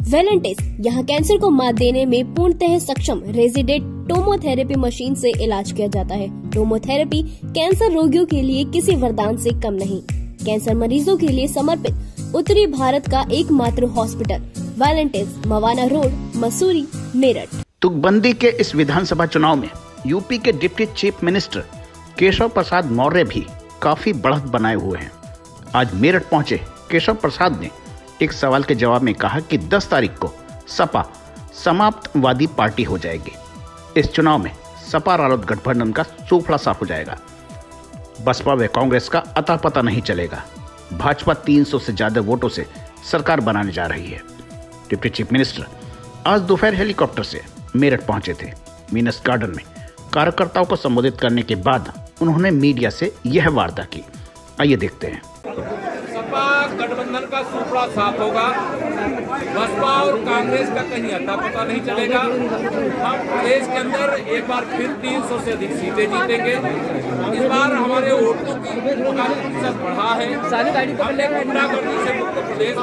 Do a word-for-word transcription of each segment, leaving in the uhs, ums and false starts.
Valentis यहाँ cancer को मात देने में पूर्णतः सक्षम रेजिडेंट टोमोथेरेपी मशीन से इलाज किया जाता है। टोमोथेरेपी कैंसर रोगियों के लिए किसी वरदान से कम नहीं। कैंसर मरीजों के लिए समर्पित उत्तरी भारत का एकमात्र hospital Valentis, Mawana road, Masuri, Meerut. तुकबंदी के इस विधानसभा चुनाव में यूपी के deputy chief minister Keshav Prasad Maurya भी काफी बढ़त बनाए हुए हैं। आज मेरठ पहुंचे केशव प्रसाद ने एक सवाल के जवाब में कहा कि दस तारीख को सपा समाप्तवादी पार्टी हो जाएगी। इस चुनाव में सपा रालोद गठबंधन का सूफड़ा साफ हो जाएगा। बसपा व कांग्रेस का अता पता नहीं चलेगा। भाजपा तीन सौ से ज्यादा वोटों से सरकार बनाने जा रही है। डिप्टी चीफ मिनिस्टर आज दोपहर हेलीकॉप्टर से मेरठ पहुंचे थे। मीनस गार्डन में कार्यकर्ताओं को संबोधित करने के बाद उन्होंने मीडिया से यह वार्ता की। आइए देखते हैं। सपा गठबंधन का सूफड़ा साफ होगा। बसपा और कांग्रेस का कहीं अता पता नहीं चलेगा। हम प्रदेश के अंदर एक बार फिर तीन सौ से अधिक सीटें जीतेंगे। इस बार हमारे वोटों की प्रतिशत बढ़ा है। हमने गुंडागर्दी से मुक्त प्रदेश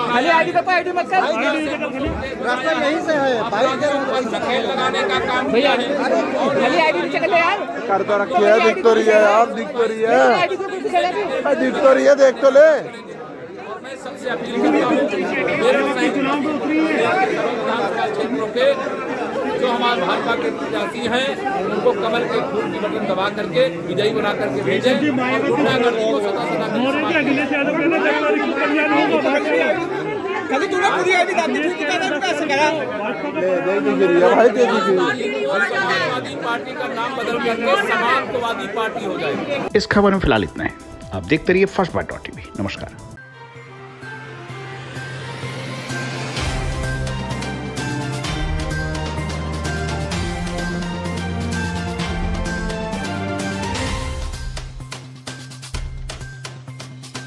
नकेल लगाने का काम किया है। कर तो रखी है, दिख तो रही है, आप दिख तो रही है, दिख तो रही है, देख तो ले। मैं सबसे अपील करता हूँ क्षेत्रों के जो हमारे भाजपा के प्रत्याशी हैं उनको कमल के फूल की बटन दबा करके विजयी बना करके भेजें और गुंडागर्दी को सदा सदा समाजवादी पार्टी का नाम बदल करके समाजवादी पार्टी हो जाएगी। इस खबर में फिलहाल इतना है। आप देखते रहिए फर्स्ट बाइट डॉट टीवी। नमस्कार।